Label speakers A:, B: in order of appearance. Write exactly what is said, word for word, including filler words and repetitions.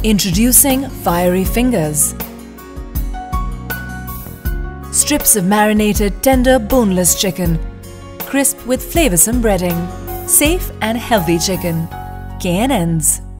A: Introducing Fiery Fingers. Strips of marinated, tender, boneless chicken. Crisp with flavoursome breading. Safe and healthy chicken. K and N's.